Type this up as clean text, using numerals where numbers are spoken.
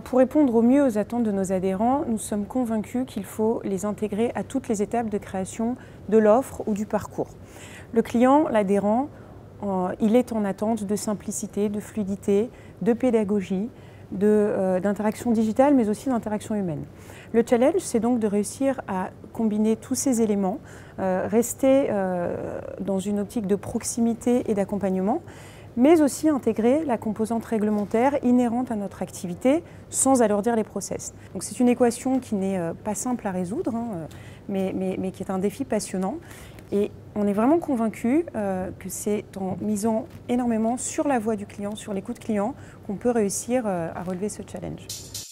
Pour répondre au mieux aux attentes de nos adhérents, nous sommes convaincus qu'il faut les intégrer à toutes les étapes de création de l'offre ou du parcours. Le client, l'adhérent, il est en attente de simplicité, de fluidité, de pédagogie, d'interaction digitale, mais aussi d'interaction humaine. Le challenge, c'est donc de réussir à combiner tous ces éléments, rester dans une optique de proximité et d'accompagnement, mais aussi intégrer la composante réglementaire inhérente à notre activité sans alourdir les process. Donc c'est une équation qui n'est pas simple à résoudre, mais qui est un défi passionnant. Et on est vraiment convaincu que c'est en misant énormément sur la voix du client, sur l'écoute client, qu'on peut réussir à relever ce challenge.